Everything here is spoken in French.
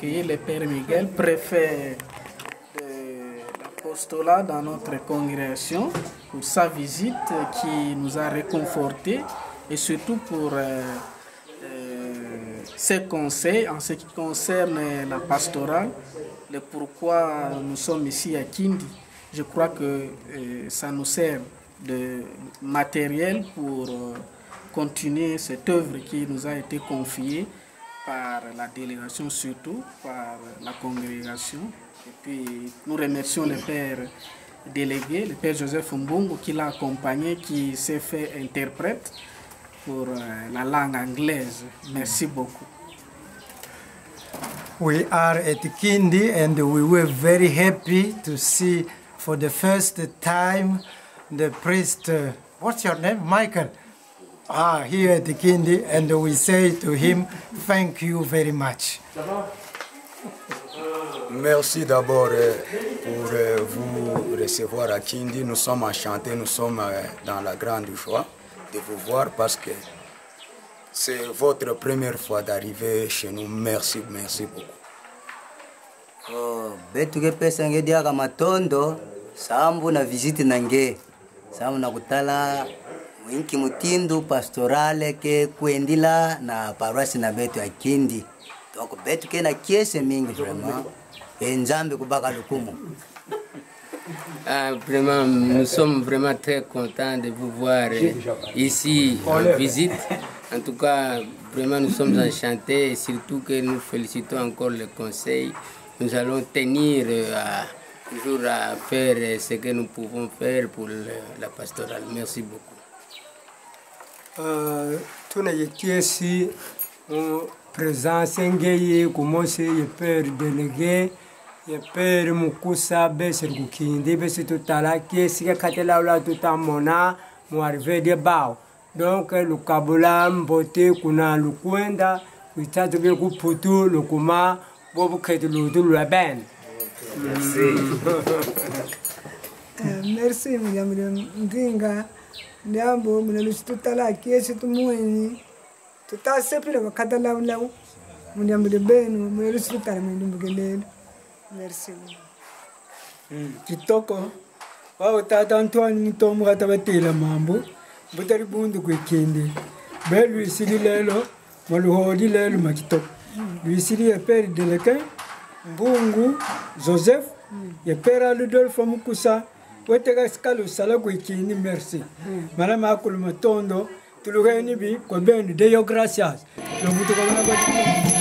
accueillir le Père Miguel, préfet de l'apostolat dans notre congrégation, pour sa visite qui nous a réconfortés et surtout pour ses conseils en ce qui concerne la pastorale, le pourquoi nous sommes ici à Kindi. Je crois que ça nous sert de matériel pour continuer cette œuvre qui nous a été confiée par la délégation, surtout par la congrégation. Et puis nous remercions le Père délégué, le Père Joseph Mbungu, qui l'a accompagné, qui s'est fait interprète pour la langue anglaise. Merci beaucoup. We are at Kindi and we were very happy to see for the first time the priest, what's your name, Michael? Here at Kindi, and we say to him, thank you very much. Merci d'abord pour vous recevoir à Kindi. Nous sommes enchantés, nous sommes dans la grande joie de vous voir parce que c'est votre première fois d'arriver chez nous. Merci, merci beaucoup. Betu ke pesa nge dia kama tondo sambu na visite nange sambu na kutala mwinki mutindu pastorale ke kuendila na paroisse na betu ya Kindi. Donc betu ke na kiese mingi vraiment nzambe kubaka lukumu. Vraiment, nous sommes vraiment très contents de vous voir ici en visite. En tout cas, vraiment nous sommes enchantés et surtout que nous félicitons encore le conseil. Nous allons tenir toujours à faire ce que nous pouvons faire pour la pastorale. Merci beaucoup. Tuna yekiesi présence ngeye commencer le père délégué le père Mukusa beser kukindi besi tutala kiesi ka katela la tutamona mu arriver de bao. Donc le kabula mbote kuna lukwenda vitatu bya kuputu lukuma bobu ketu ludu la ben. Merci Miriam Ndinga ndiambo mnalusi tutala kiesi tumueni tutasepile bakatala ulawu Miriam de benu mnalusi tutala mndumbugelelo. Merci. Kitoko wao tata Antoine Mutomu katabatela mambo butari bundu kwekende be Luisili lelo maluhodi lelo makitoko Luisili ya père Deleka Mbungu Joseph ya père Ludolfo Mukusa wetega skalo sala kwekende. Merci malama akulu matondo tulugeni bi kwa benu deyo gracias lo mutu kwa